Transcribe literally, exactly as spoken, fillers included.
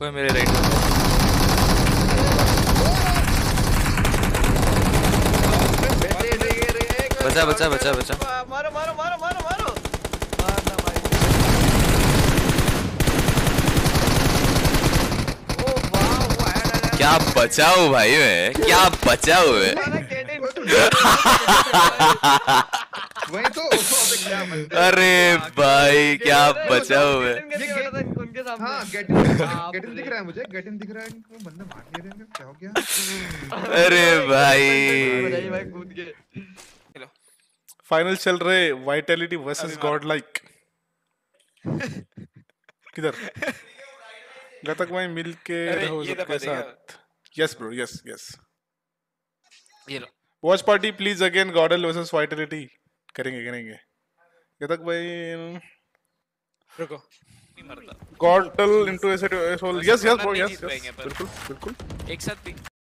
कोई मेरे राइट बचा बचा बचा बचा मारो मारो मारो मारो मारो मारना भाई। ओ वाह वो आया क्या बचाओ भाई मैं क्या बचाओ मैं वही तो अरे भाई क्या बचाओ मैं उनके सामने। हाँ गेट इन गेट इन दिख रहा है मुझे गेट इन दिख रहा है इनको बंदे मार नहीं रहे हैं क्या हो गया अरे भाई भाई कूद के फाइनल चल रहे वाइटैलिटी वर्सेस गॉड लाइक किधर घातक भाई मिलके हो सबके साथ यस ब्रो यस यस ये लो watch party please again GodL versus Vitality करेंगे करेंगे घातक भाई रुको नहीं मरता GodL into asset soul yes yes bro yes बिल्कुल बिल्कुल एक साथ भी